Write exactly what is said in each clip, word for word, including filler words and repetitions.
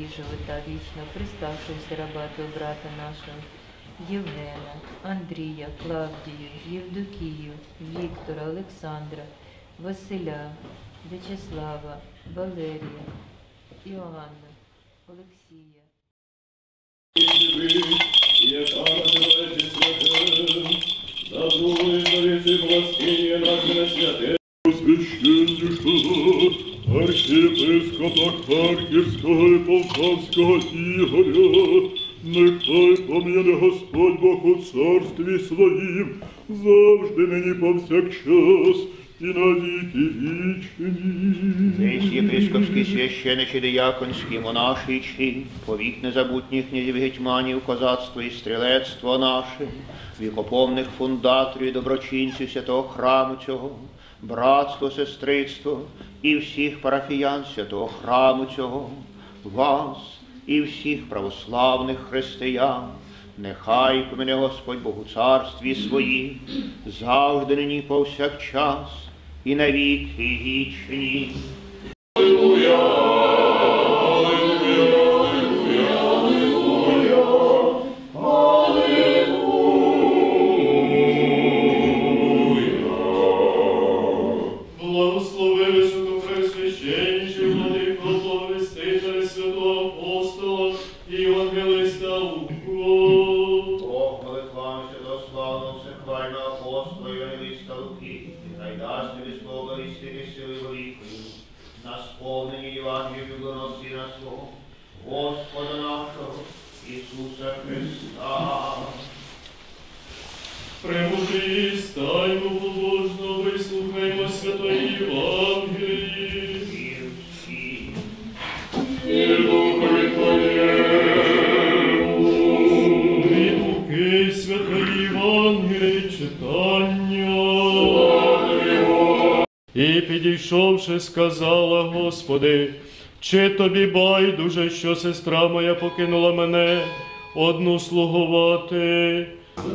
живота вічного, приставшегося раба Твого брата нашого, Євгена, Андрія, Клавдію, Євдокію, Віктора, Олександра, Василя, В'ячеслава, Валерія, Іоанна, Олексія. Архієпископа Харківського і Полтавського Ігоря, нехай пом'яне Господь Бог у царстві своїм, завжди нині повсякчас і на віки вічні. Весь єпископський, священичий, дияконський, монашичий, повік незабутніх князів гетьманів, козацтво і стрілецтво наше, вікоповних фундаторів і доброчинців святого храму цього, братство, сестрицтво і всіх парафіян святого храму цього, вас і всіх православних християн, нехай помине Господь Бог у царстві своїм, завжди нині повсякчас і на віки вічні. Алілуя! Господа нашого Ісуса Христа. Премудрі, стаймо побожно, вислухаймо святої Євангелії. Вір всі. І Духові Твоєму. Від Луки святої Євангелії читання. І підійшовши, сказала: Господи, чи тобі байдуже, що сестра моя покинула мене одну слугувати?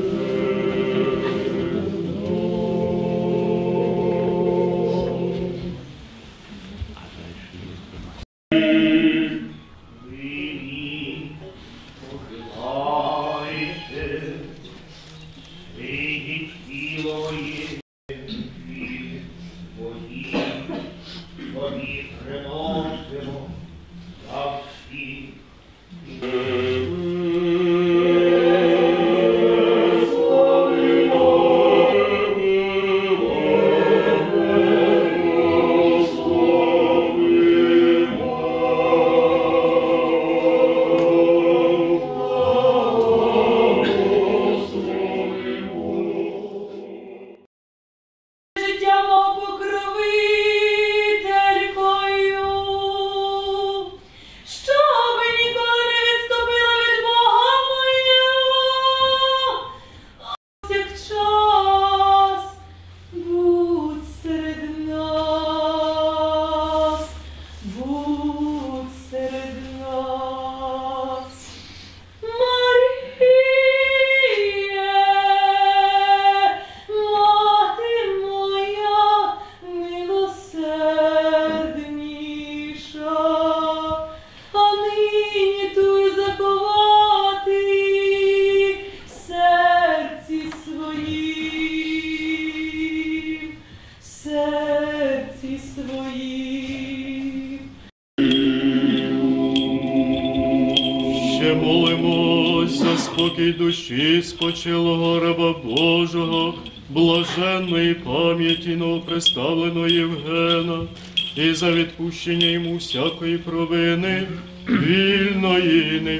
Спокій душі спочилого раба Божого, блаженної пам'яті новоприставленого Євгена, і за відпущення йому всякої провини, вільної і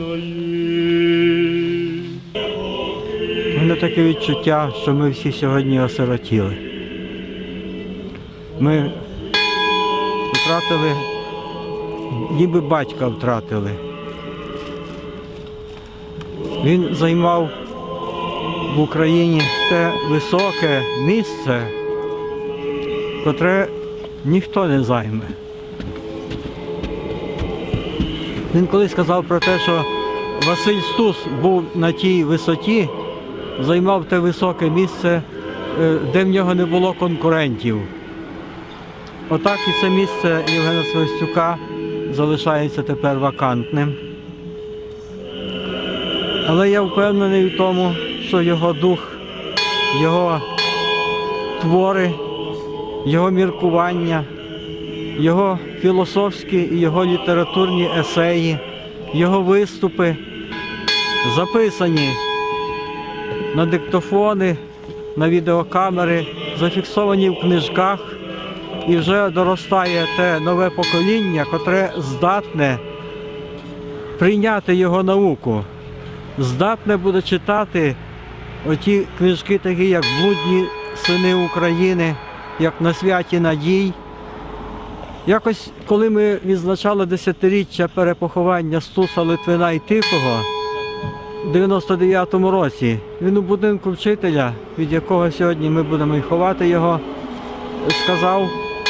невільної. У мене таке відчуття, що ми всі сьогодні осиротіли. Ми втратили, ніби батька втратили. Він займав в Україні те високе місце, котре ніхто не займе. Він колись сказав про те, що Василь Стус був на тій висоті, займав те високе місце, де в нього не було конкурентів. Отак і це місце Євгена Свистюка залишається тепер вакантним. Але я впевнений в тому, що його дух, його твори, його міркування, його філософські і його літературні есеї, його виступи записані на диктофони, на відеокамери, зафіксовані в книжках, і вже доростає те нове покоління, котре здатне прийняти його науку, здатне буде читати оті книжки, такі як «Блудні сини України», як «На святі надій». Якось, коли ми відзначали десятиріччя перепоховання Стуса, Литвина і Тихого у дев'яносто дев'ятому році, він у будинку вчителя, від якого сьогодні ми будемо й ховати його, сказав,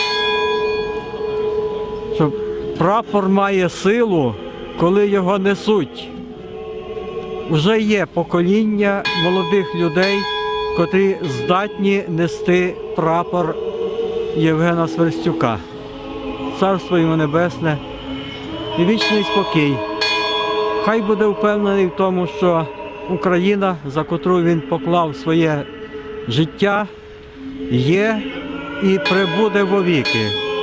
що прапор має силу, коли його несуть. Уже є покоління молодих людей, котрі здатні нести прапор Євгена Сверстюка. Царство йому небесне і вічний спокій. Хай буде впевнений в тому, що Україна, за котру він поклав своє життя, є і пребуде вовіки.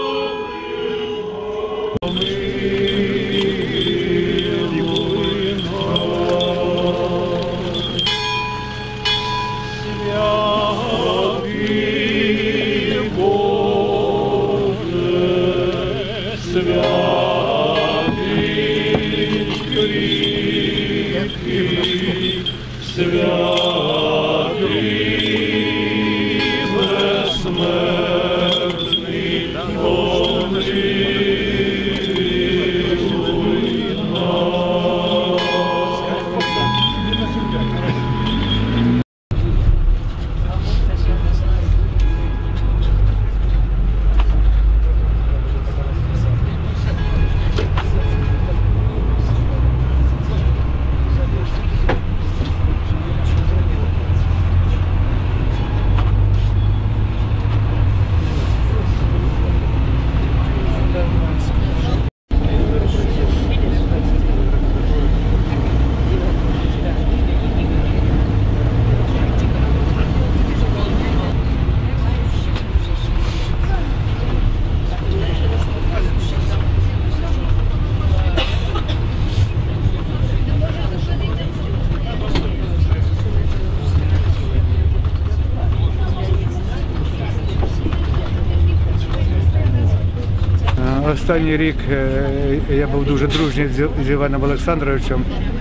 Останній рік я був дуже дружній з Іваном Олександровичем.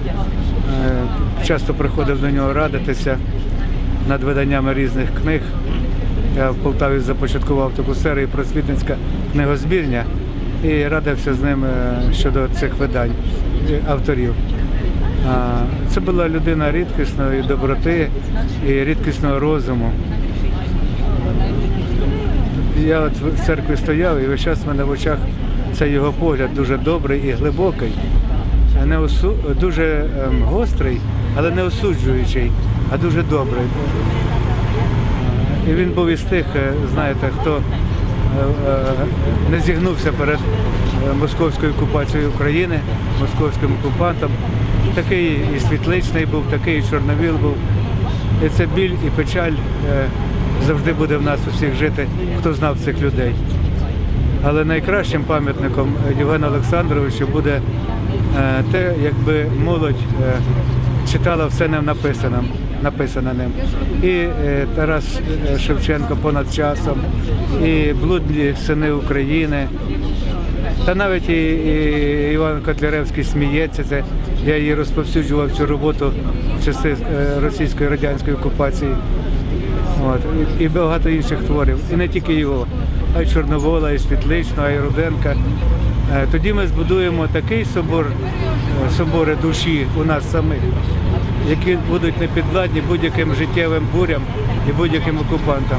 Часто приходив до нього радитися над виданнями різних книг. Я в Полтаві започаткував таку серію «Просвітницька книгозбірня» і радився з ним щодо цих видань авторів. Це була людина рідкісної доброти і рідкісного розуму. Я от в церкві стояв, і весь час в мене в очах цей його погляд дуже добрий і глибокий, не осу... дуже ем, гострий, але не осуджуючий, а дуже добрий. І він був із тих, знаєте, хто не зігнувся перед московською окупацією України, московським окупантом. Такий і світличний був, такий і чорновіл був. І це біль і печаль завжди буде в нас усіх жити, хто знав цих людей. Але найкращим пам'ятником Євгена Олександровича буде те, якби молодь читала все ним написане, написане ним. І Тарас Шевченко «Понад часом», і «Блудні сини України», та навіть і, і Іван Котляревський «Сміється». Це я її розповсюджував цю роботу в часи російської радянської окупації. От. І, і багато інших творів. І не тільки його, а й Чорновола, і Світличного, і Руденка. Тоді ми збудуємо такий собор, собори душі у нас самих, які будуть непідвладні будь-яким життєвим бурям і будь-яким окупантам.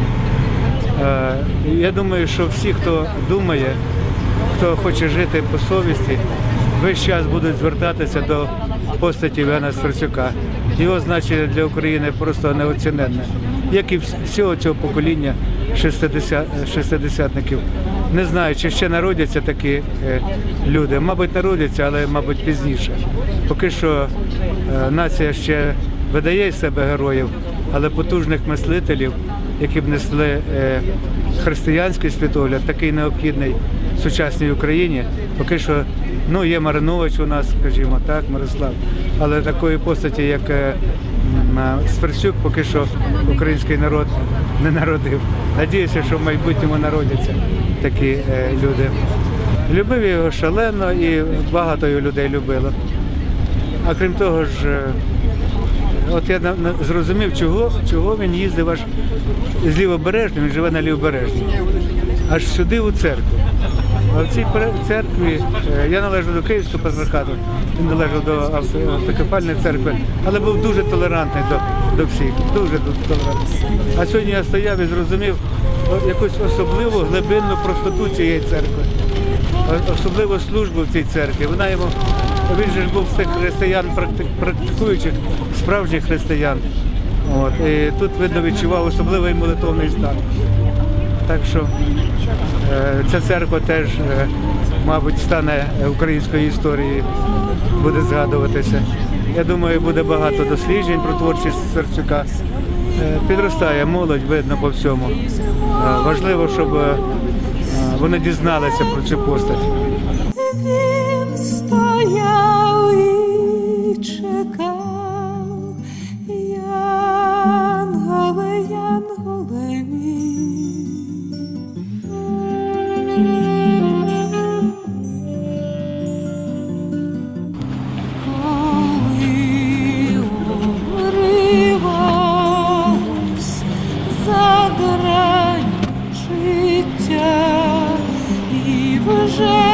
Я думаю, що всі, хто думає, хто хоче жити по совісті, весь час будуть звертатися до постаті Євгена Сверстюка. Його значення для України просто неоціненне, як і всього цього покоління шестидесятників. Не знаю, чи ще народяться такі е, люди. Мабуть, народяться, але, мабуть, пізніше. Поки що е, нація ще видає із себе героїв, але потужних мислителів, які б несли е, християнський світогляд, такий необхідний сучасній Україні, поки що, ну, є Маринович у нас, скажімо так, Мирослав, але такої постаті, як е, Сверстюк, поки що український народ не народив. Надіюся, що в майбутньому народяться такі е, люди. Любив його шалено і багато його людей любило. А крім того ж, е, от я на, на, зрозумів, чого, чого він їздив аж з Лівобережної, він живе на Лівобережній, аж сюди у церкву. А в цій церкві, е, я належу до Київського патріархату, він належав до автокефальної церкви, але був дуже толерантний до, до всіх, дуже толерантний. А сьогодні я стояв і зрозумів якусь особливу глибинну простоту цієї церкви, особливу службу в цій церкві. Вона йому, він же ж був з тих християн, практикуючих, справжніх християн. От, і тут, видно, відчував особливий молитовний стан. Так що е, ця церква теж, е, мабуть, стане українською історією, буде згадуватися. Я думаю, буде багато досліджень про творчість Сверстюка. Е, підростає молодь, видно по всьому. Е, важливо, щоб е, вони дізналися про цю постать. Він стояв і чекав, янголе, янголе мій. Коли уривався за грань життя і вже